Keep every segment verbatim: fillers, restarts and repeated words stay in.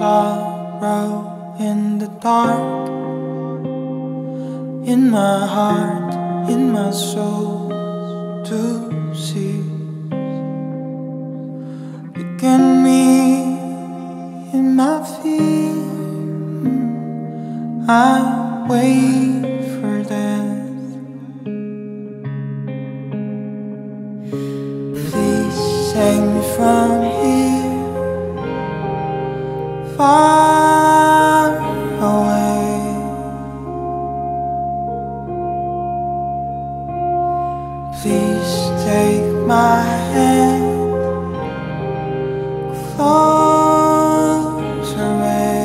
sorrow in the dark, in my heart, in my soul, to see. Look at me in my fear, I wait for death. Please save me from here, far away. Please take my hand closer away.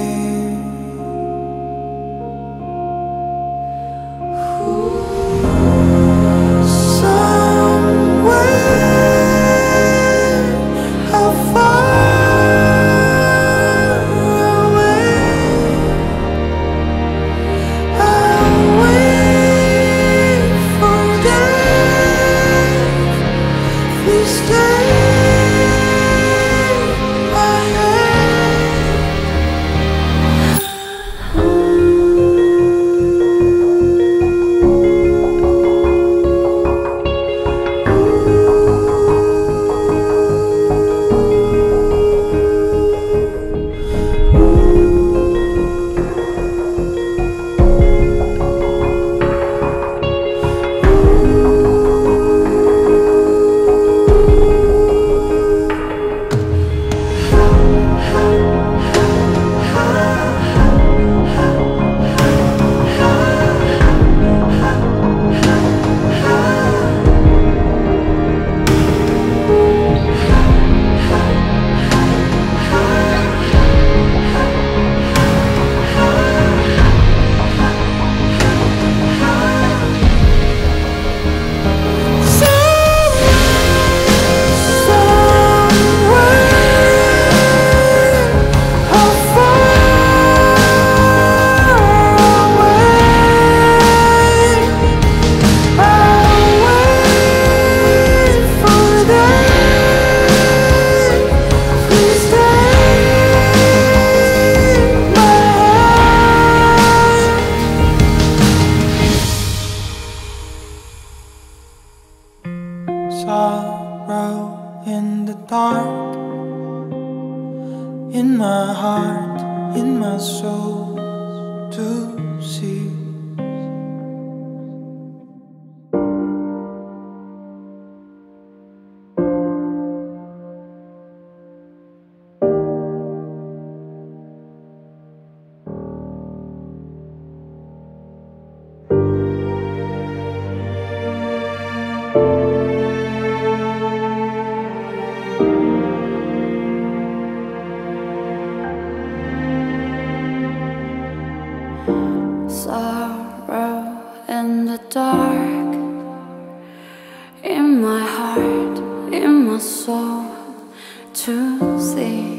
Somewhere how far away, I'll wait for death. Please take my hand. Sorrow in the dark, in my heart, in my soul, to see. Sorrow in the dark, in my heart, in my soul, to see.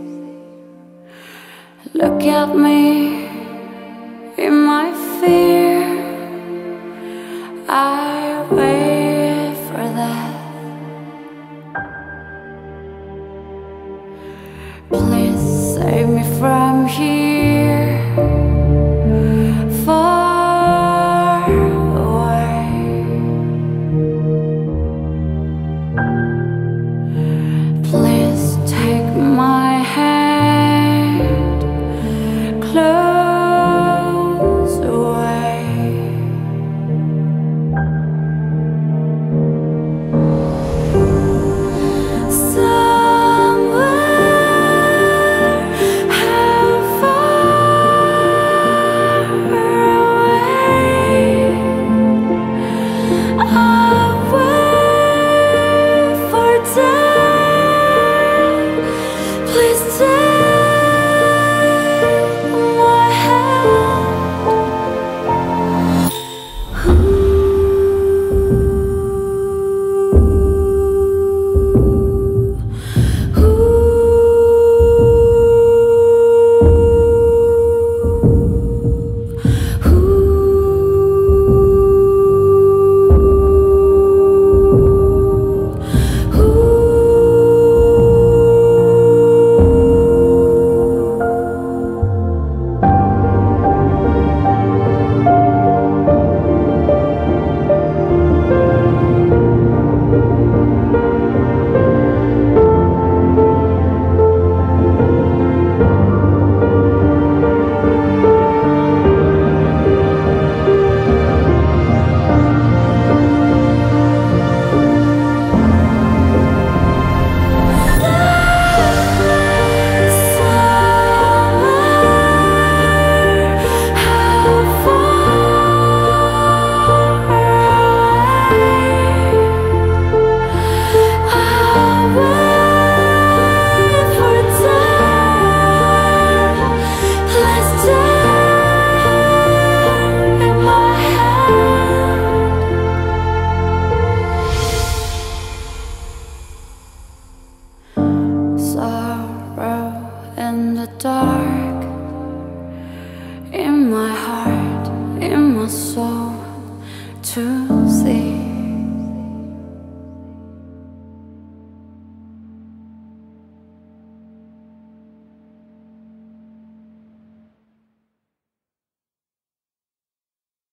Look at me in my fear, I wait for that. Please save me from here, far away. Please take my hand close away. Somewhere how far away, I'll wait for death. Please take my my soul to see.